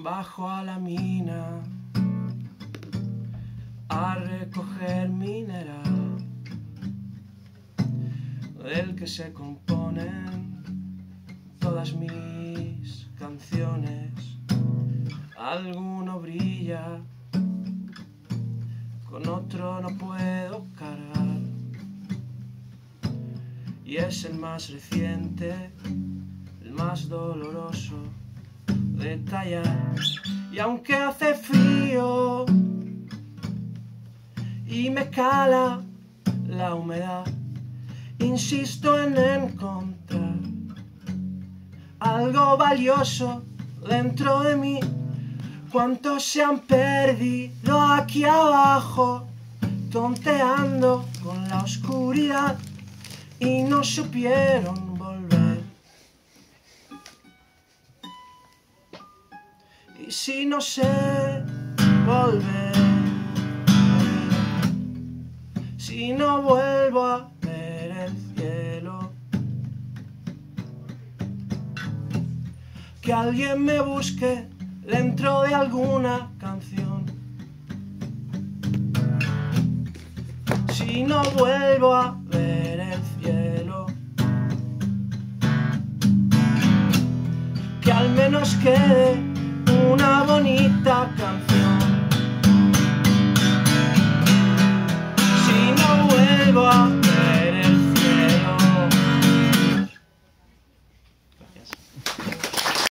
bajo a la mina a recoger mineral del que se componen todas mis canciones. Alguno brilla, con otro no puedo cargar, y es el más reciente, el más doloroso de tallar. Y aunque hace frío y me cala la humedad, insisto en encontrar algo valioso dentro de mí. ¿Cuántos se han perdido aquí abajo, tonteando con la oscuridad, y no supieron volver? Y si no sé volver, si no vuelvo a ver el cielo, que alguien me busque dentro de alguna canción. Si no vuelvo a ver el cielo, que al menos quede una bonita canción.